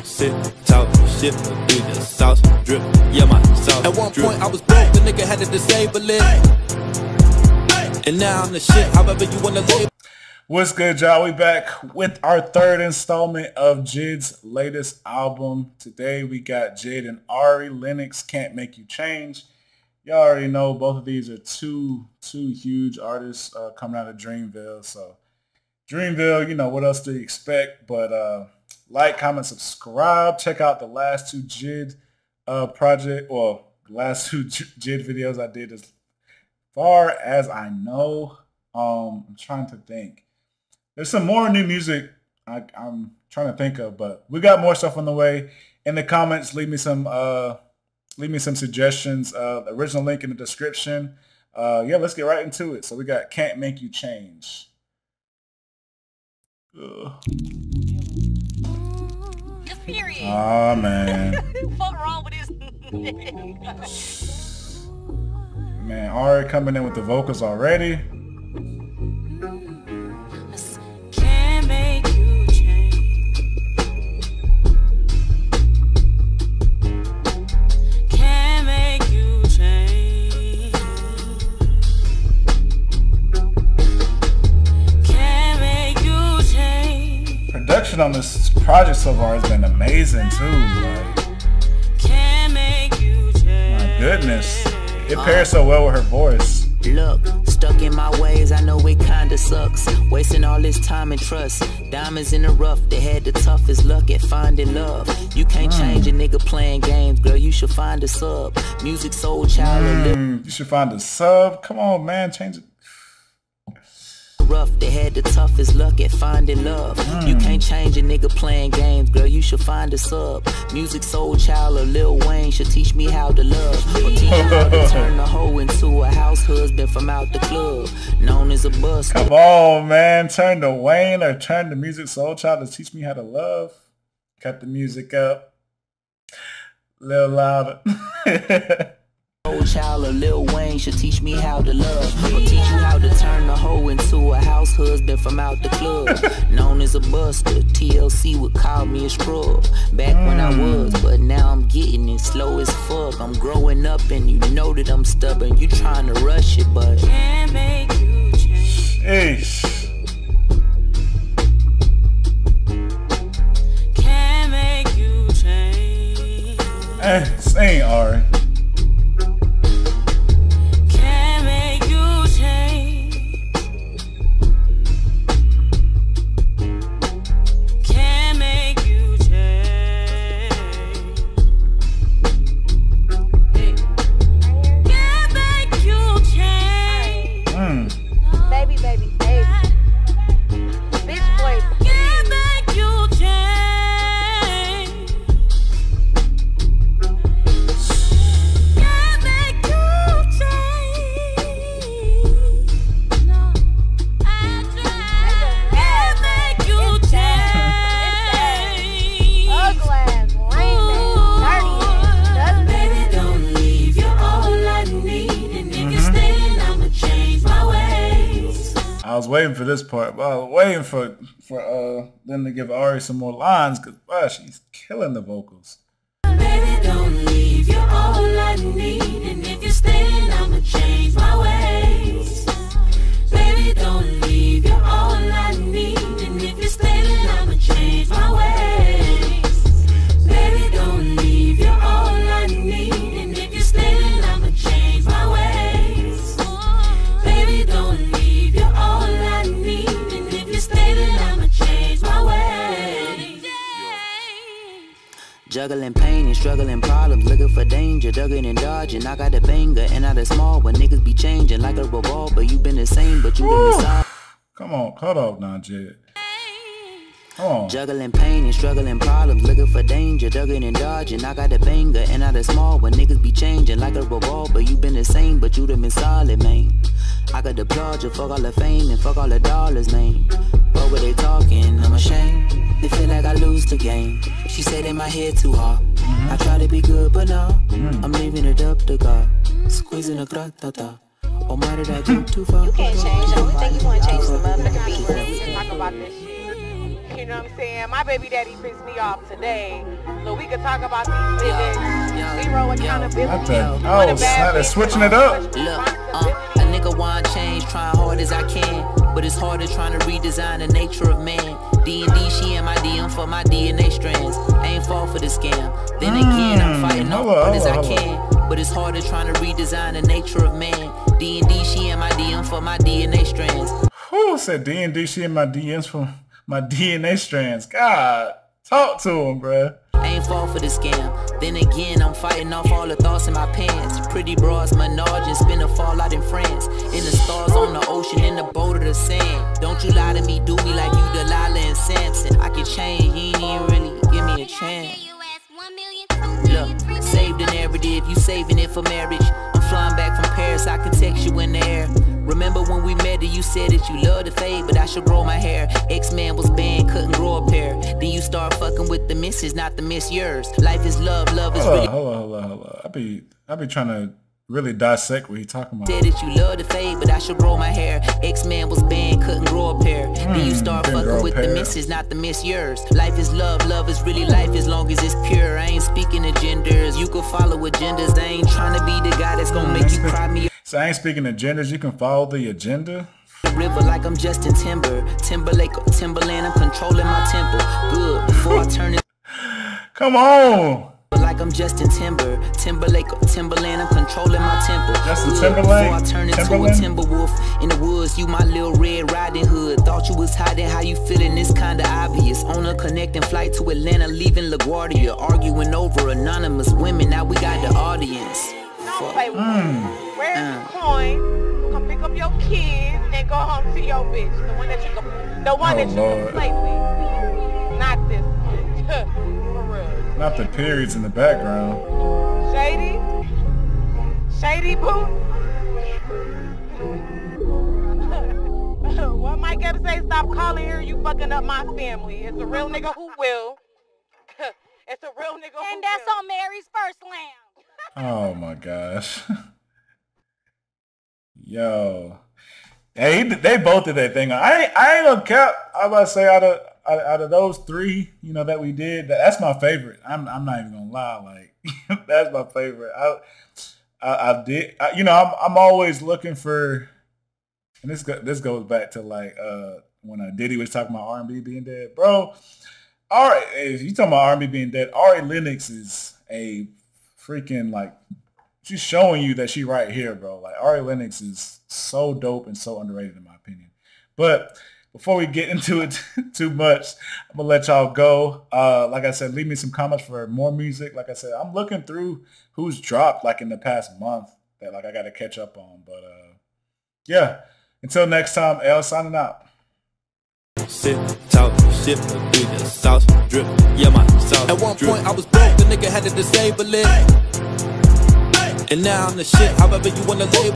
don't sit, talk shit, but do the sauce drip. Yeah, my sauce. At one point I was broke, the nigga had to disable it. And now I'm the shit, however you wanna label. What's good, y'all? We back with our third installment of JID's latest album. Today we got JID and Ari Lennox, Can't Make You Change. Y'all already know both of these are two huge artists coming out of Dreamville. So Dreamville, you know, what else do you expect? But like, comment, subscribe. Check out the last two JID last two JID videos I did as far as I know. I'm trying to think. There's some more new music I'm trying to think of, but we got more stuff on the way. In the comments, leave me some suggestions. The original link in the description. Yeah, let's get right into it. So we got Can't Make You Change. Oh man. What's wrong with this? Man, Ari coming in with the vocals already. Can't make you change. Can't make you change. Can't make you change. Production on this project so far has been amazing too. Like, Can't make you change. my goodness. It pairs so well with her voice. Look, stuck in my ways, I know it kinda sucks. Wasting all this time and trust. Diamonds in the rough, they had the toughest luck at finding love. You can't change a nigga playing games, girl, you should find a sub. Music soul child You should find a sub. Come on, man, change it. rough, they had the toughest luck at finding love. You can't change a nigga playing games, girl, you should find a sub. Music soul child or Lil Wayne should teach me how to love. Or teach you how to turn a hoe into a house husband from out the club, known as a bust. Come on, man, turn to Wayne or turn to Music Soul Child to teach me how to love. Cut the music up a little louder. Old child or Lil Wayne should teach me how to love. Or teach you how to turn a hoe into a house husband from out the club, known as a buster. TLC would call me a scrub back when I was, but now I'm getting it slow as fuck. I'm growing up and you know that I'm stubborn. You trying to rush it, but Can't make you change. Eesh. Can't make you change. Sing, Ari. Can't make you change. Can't make you change. Can't make you change. Baby, baby, baby. Bitch boy. Can't make you change. Can't make you change. No, I tried. Can't make you change. Ugly ass, lame ass, dirty ass, Baby, don't leave. You're all I need. And if you stay, I'ma change my ways. I was waiting for this part, but I was waiting for them to give Ari some more lines because she's killing the vocals. Baby, don't leave. You're all I need. And if you stay, I'ma change my ways. Baby, don't leave. You're all I need. And if you stay, I'ma change my ways. Baby, don't leave. You're all I need. And if you stay, I'ma change my ways. Baby, don't leave. You're all I need. And if you stay, I'ma change my ways. juggling pain and struggling problems, looking for danger, ducking and dodging. I got a banger and not a small when niggas be changing like a revolver. You been the same, but you been the side. Come on, cut off now, JID. Come on. Juggling pain and struggling problems, looking for danger, ducking and dodging. I got a banger and not a small when niggas be changing like a revolver. You been the same, but you done been solid, man. I got the plug, you fuck all the fame and fuck all the dollars, man. What were they talking? I'm ashamed. They feel like I lose the game. She said in my head too hard. I try to be good, but no, I'm leaving it up to God. Squeezing a gratata. Oh my, did I go too far? You can't change. The only thing you want to change is the motherfucking beat. We can talk about this shit. You know what I'm saying? My baby daddy pissed me off today, so we could talk about these niggas. Zero accountability. Oh, snap, they're switching it up. Look, a nigga want change, trying hard as I can, but it's harder trying to redesign the nature of man. D&D, she in my DM for my DNA strands. I ain't fall for the scam. Then again, I'm fighting as hard as I can, but it's harder trying to redesign the nature of man. D&D, she in my DM for my DNA strands. Who said D&D, she in my DMs for my DNA strands? God, talk to him, bruh. I ain't fall for the scam. Then again, I'm fighting off all the thoughts in my pants. Pretty broads, Menage, and spin a fallout in France. In the stars, on the ocean, in the boat of the sand. Don't you lie to me, do me like you Delilah and Samson. I can change, you ain't even really give me a chance. Look, saved the narrative, you saving it for marriage. I'm flying back from Paris, I can text you in the air. Remember when we met and you said that you love the fade, but I should grow my hair. X-Man was banned, couldn't grow a pair. Then you start fucking with the misses, not the miss yours. Life is love, love is really. Hold on. I be trying to really dissect what he talking about. Said that you love the fade, but I should grow my hair. X-Man was banned, couldn't grow a pair. Then you start fucking with the misses, not the miss yours. Life is love, love is really life as long as it's pure. I ain't speaking of genders, you can follow agendas. I ain't trying to be the guy that's gonna make you cry me. So I ain't speaking of genders, you can follow the agenda. River like I'm Justin Timberlake or Timberland, I'm controlling my tempo. Good, before I turn it. Come on. Like I'm Justin Timberlake or Timberland, I'm controlling my tempo. Justin Timberlake, before I turn into a timber wolf in the woods, you my little Red Riding Hood. Thought you was hiding, how you feeling? It's kinda obvious. On a connecting flight to Atlanta, leaving LaGuardia, arguing over anonymous women. Now we got the audience. Don't play with me. Where's the coin? Come pick up your kids and go home to your bitch. The one that you can play with. Not this bitch. For real. Not the periods in the background. Shady? Shady boo? What Mike ever say? Stop calling here, you fucking up my family. It's a real nigga who will. It's a real nigga who will. And that's on Mary's first lamb. Oh my gosh. Yo. Hey, they both did that thing. I ain't gonna cap. I about to say out of those three, you know, that we did, that's my favorite. I'm not even gonna lie, like that's my favorite. I'm always looking for, and this goes back to like when Diddy was talking about R&B being dead, bro. All right, if you talking about R&B being dead, Ari Lennox is a freaking, like, she's showing you that she right here, bro. Like, Ari Lennox is so dope and so underrated in my opinion. But before we get into it too much, I'm gonna let y'all go. Like I said, leave me some comments for more music. Like I said, I'm looking through who's dropped like in the past month that like I gotta catch up on. But yeah, until next time, L signing out. Sit, talk, shit, do the sauce drip, yeah, my sauce. At one point I was broke, the nigga had to disable it. And now I'm the shit, however you wanna label.